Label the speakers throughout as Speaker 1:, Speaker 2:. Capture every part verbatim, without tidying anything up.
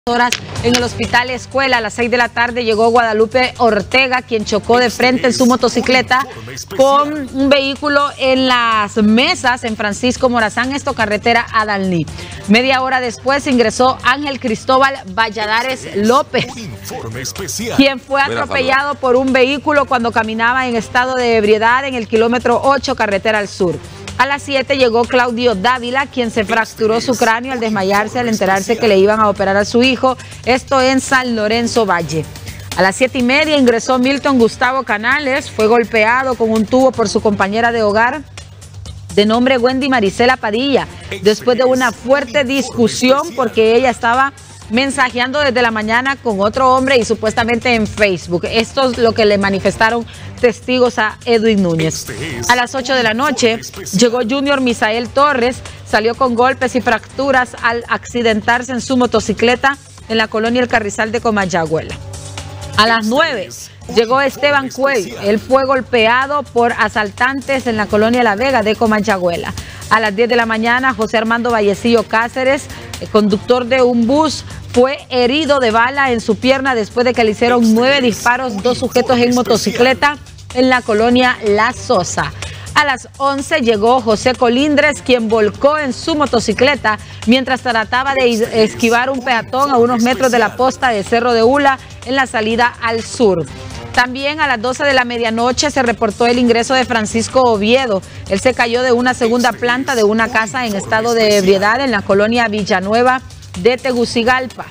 Speaker 1: Horas en el hospital Escuela. A las seis de la tarde llegó Guadalupe Ortega, quien chocó de frente en su motocicleta con un vehículo en las mesas en Francisco Morazán, esto carretera a Dalní. Media hora después ingresó Ángel Cristóbal Valladares López, quien fue atropellado por un vehículo cuando caminaba en estado de ebriedad en el kilómetro ocho carretera al sur. A las siete llegó Claudio Dávila, quien se fracturó su cráneo al desmayarse al enterarse que le iban a operar a su hijo, esto en San Lorenzo Valle. A las siete y media ingresó Milton Gustavo Canales, fue golpeado con un tubo por su compañera de hogar de nombre Wendy Marisela Padilla, después de una fuerte discusión porque ella estaba mensajeando desde la mañana con otro hombre y supuestamente en Facebook. Esto es lo que le manifestaron testigos a Edwin Núñez. A las ocho de la noche llegó Junior Misael Torres, salió con golpes y fracturas al accidentarse en su motocicleta en la colonia El Carrizal de Comayagüela. A las nueve llegó Esteban Cuello, él fue golpeado por asaltantes en la colonia La Vega de Comayagüela. A las diez de la mañana José Armando Vallecillo Cáceres, el conductor de un bus, fue herido de bala en su pierna después de que le hicieron nueve disparos dos sujetos en motocicleta en la colonia La Sosa. A las once llegó José Colindres, quien volcó en su motocicleta mientras trataba de esquivar un peatón a unos metros de la posta de Cerro de Ula en la salida al sur. También a las doce de la medianoche se reportó el ingreso de Francisco Oviedo. Él se cayó de una segunda planta de una casa en estado de ebriedad en la colonia Villanueva de Tegucigalpa.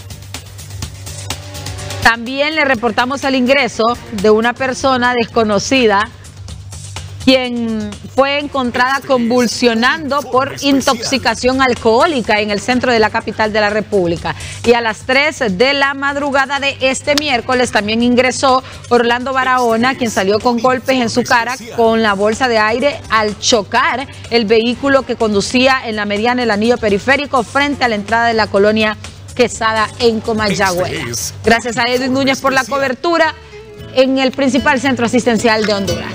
Speaker 1: También le reportamos el ingreso de una persona desconocida quien fue encontrada convulsionando por intoxicación alcohólica en el centro de la capital de la República. Y a las tres de la madrugada de este miércoles también ingresó Orlando Barahona, quien salió con golpes en su cara con la bolsa de aire al chocar el vehículo que conducía en la mediana del anillo periférico frente a la entrada de la colonia Quesada en Comayagüela. Gracias a Edwin Núñez por la cobertura en el principal centro asistencial de Honduras.